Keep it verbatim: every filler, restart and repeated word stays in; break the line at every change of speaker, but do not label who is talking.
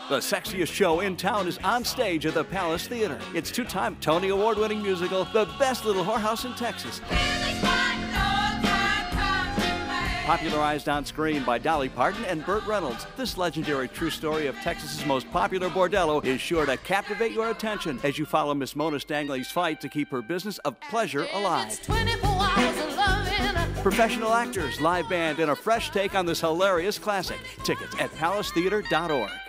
The sexiest show in town is on stage at the Palace Theater. It's two-time Tony Award-winning musical, The Best Little Whorehouse in Texas. Popularized on screen by Dolly Parton and Burt Reynolds, this legendary true story of Texas's most popular bordello is sure to captivate your attention as you follow Miss Mona Stangley's fight to keep her business of pleasure alive. Professional actors, live band, and a fresh take on this hilarious classic. Tickets at palace theater dot org.